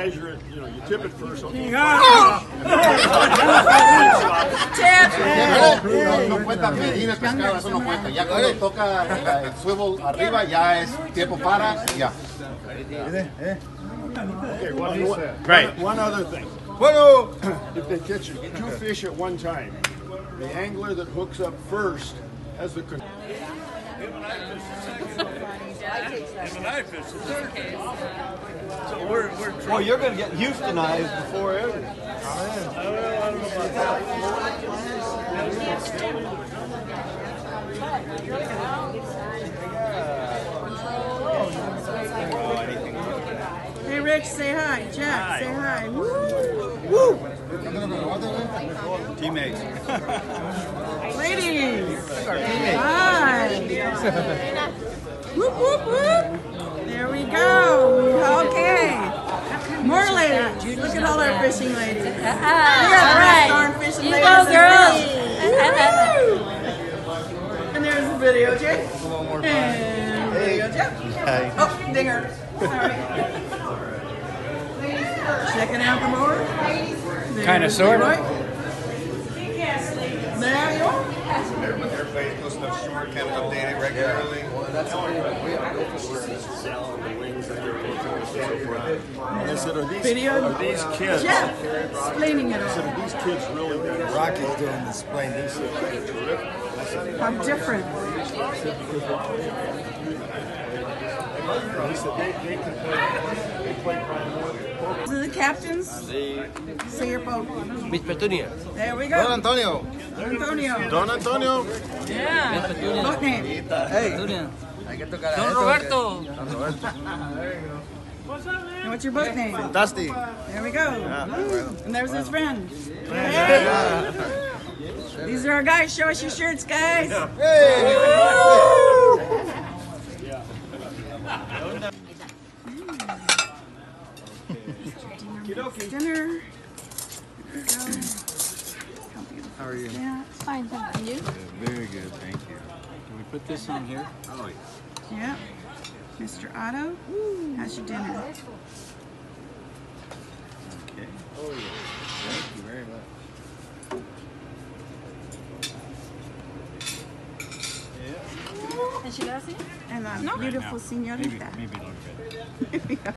measure it, you know, you tip it first. Okay. No cuenta medir el pescado, eso no cuenta. Ya cuando toca el swivel arriba, ya es tiempo para y ya. Okay, one other thing. Bueno. If they catch 2 fish at one time, the angler that hooks up first has the control. Well, you're going to get Houstonized before ever. Hey, Rich, say hi. Jack, say hi. Woo! Woo! Teammates. Ladies, hi. Whoop, whoop, whoop. There we go. Okay. More ladies. Look at all our fishing ladies. Look at the darn fishing ladies. You go, girls. And there's the video, Jay. And video, Jeff. Oh, dinger. All right. Checking out the board. Kind of, sort of. There you are. Everybody's posting up short, kind of update it regularly. And I said, are these kids? Jeff, explaining it I said, all. are these kids really good? Rocky's doing the explain this. How different. He said they can play. They play probably more than poker. These are the captains. Say your boat. Miss Petunia. There we Don go. Antonio. Antonio. Don Antonio. Yeah. Boat name. Hey. Don Roberto. And what's your boat name? Dusty. There we go. And there's his friend. Hey. These are our guys. Show us your shirts, guys. Hey. Dinner. How are you? Yeah. Fine, thank you. Very good, thank you. Can we put this on here? Oh, Yeah. Mr. Otto, how's your dinner? Okay. Oh, yeah. Thank you very much. And she does it? And a beautiful señorita. maybe a little bit.